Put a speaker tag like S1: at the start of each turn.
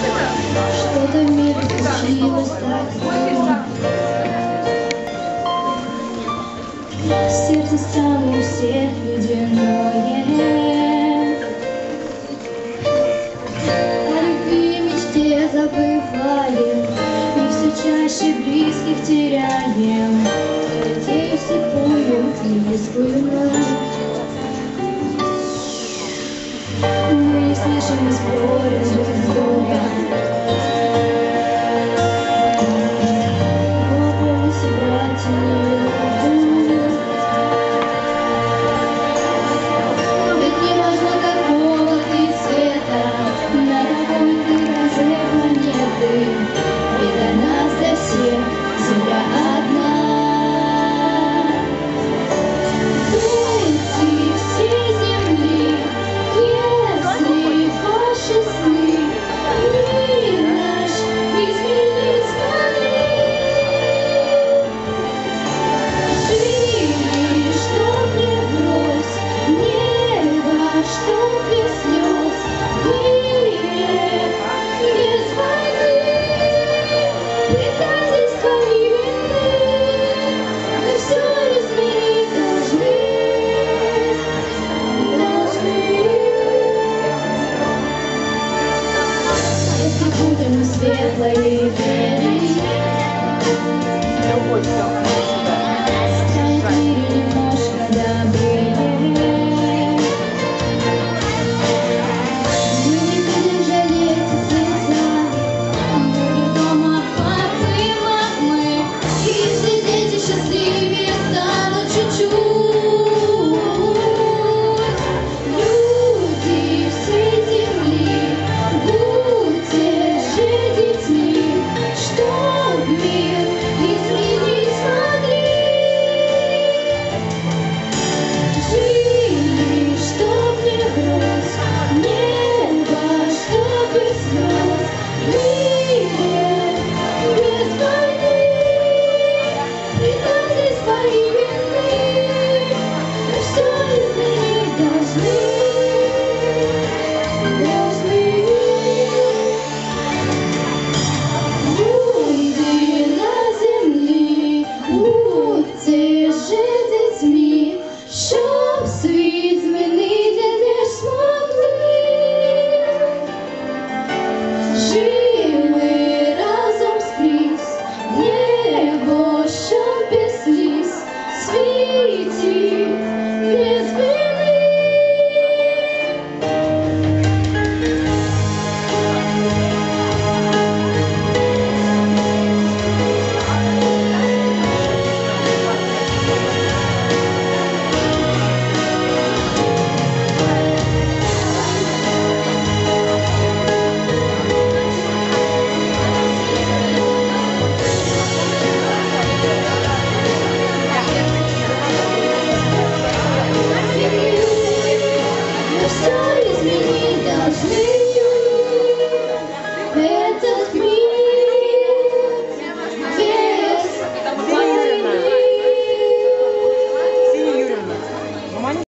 S1: Что-то в мире случилось такое. Сердце стало у всех ледяное. О любви мечте забываем, и все чаще близких теряем. Надеюсь, слепую, близкую ночь. Мы не слышим и спорим друг с другом. Вопросы братья не любят. Ведь не важно, какого ты цвета, на какой ты розе планеты. Ведь для нас, для всех, земля одна. Дети всей земли, если ваши сны, мир наш изменить смогли. Жили, чтоб не брось, небо, чтоб без слез, мир без войны, предательства и вины. Мы все изменить должны. Если будем светлой верить,